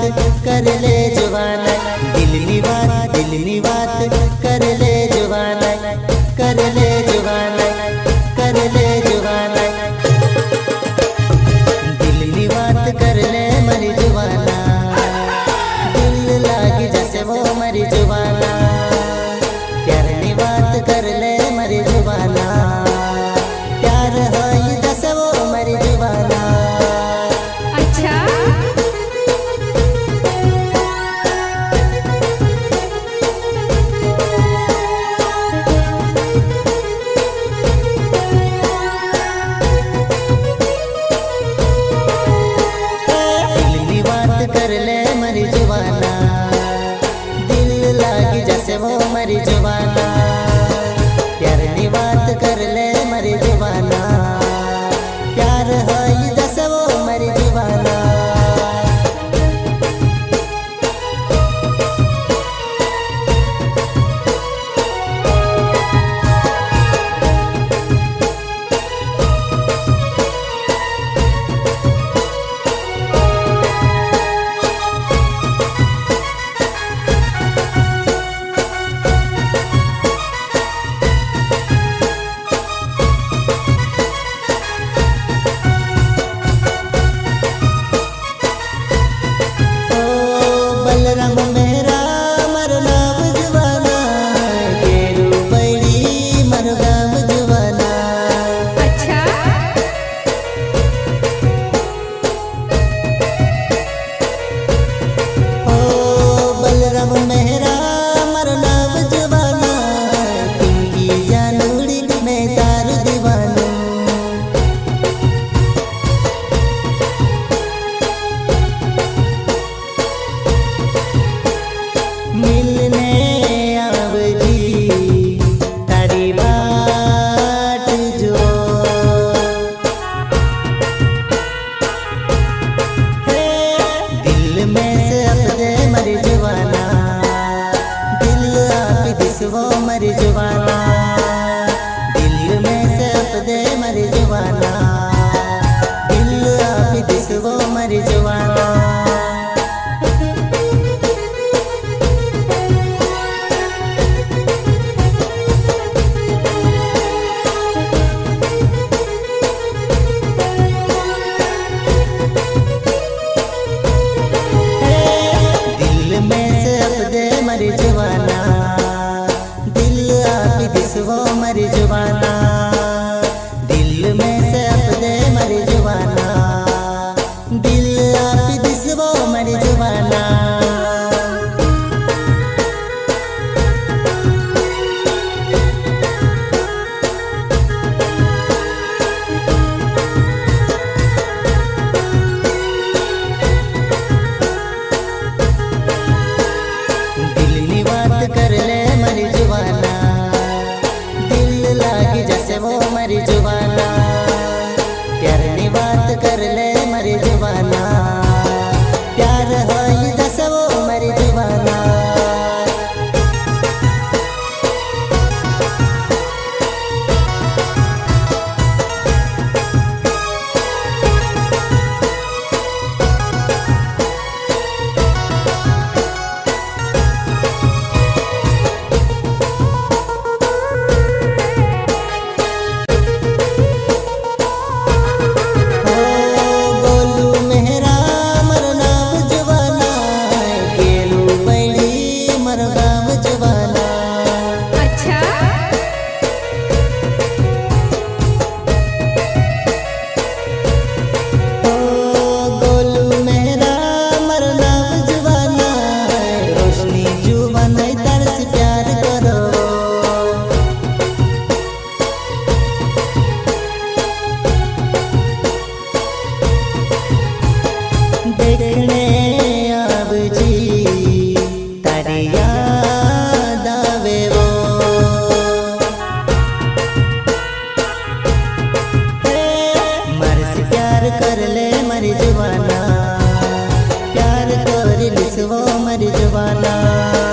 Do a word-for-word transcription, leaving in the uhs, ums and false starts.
कर ले जुबाना, दिलनी बात दिलनी बात कर ले जुबाना, कर ले जुबाना, कर ले जुबाना, दिलनी बात कर ले मरी जुबाना, दिल लागी जैसे वो मरी जुबाना, प्यारनी बात कर ले मरी जुबाना, प्यार है जैसे वो मरी जुबाना। अच्छा दिलनी बात कर ले मरी जुबाना, दिल लागी जैसे वो मरी जुबाना, प्यारनी बात कर ले मरी जुबाना, प्यार है जैसे वो मरी जुबाना। बलराम मेरा मरनाम जुबाना, केरू बैड़ी मरगाम जुबाना। अच्छा ओ बलराम मेरा मरनाम जुबाना, तुमकी जानूड़ी मैं तार दीवाना। मिलने आवजी तारी बाट जो, हे दिल में से अपने मरी जुबाना, दिल आप दिसवो मरी जुबाना, दिल में से अपने मरी जुबाना, दिल आप दिसवो मरी जुबाना। मरी जुबाना, दिल आप दिसवो मरी जुबाना, दिल में से अपने मरी जुबाना, दिल आप दिसवो मरी जुबाना। कर ले मरी जुबाना, दिल लागी जैसे वो मरी जुबाना, प्यारनी बात कर ले मरी जुबाना, प्यार है जैसे वो मरी जुबाना। देखने आवजी तारी याद आवे वो, मर से प्यार कर ले मरी जुबाना, प्यार तोरी लिसवो मरी जुबाना।